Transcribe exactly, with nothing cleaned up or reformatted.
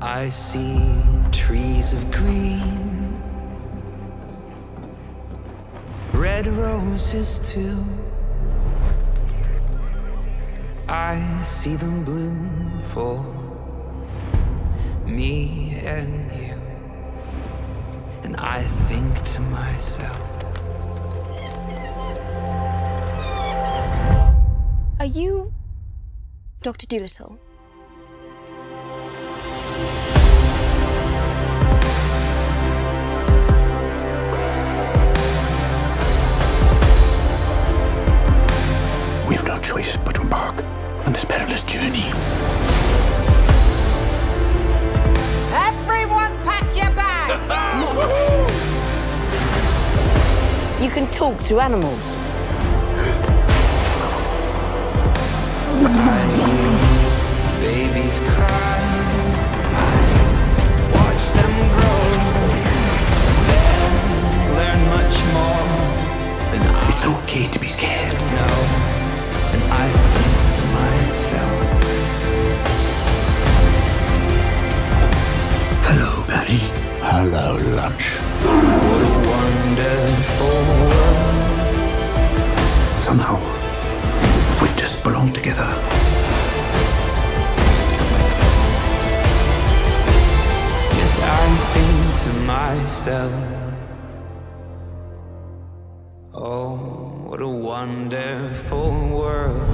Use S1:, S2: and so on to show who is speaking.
S1: I see trees of green, red roses too. I see them bloom for me and you. And I think to myself,
S2: are you Doctor Dolittle?
S3: We've no choice but to embark on this perilous journey.
S4: Everyone pack your bags!
S5: You can talk to animals.
S1: I hear babies cry, I watch them grow, then learn much more than I
S3: It's okay to be scared.
S1: know. And I think to myself,
S3: Hello, Barry. Hello, lunch.
S1: what a wonderful world.
S3: Somehow, we just belong together.
S1: Yes, I think to myself, oh, what a wonderful world.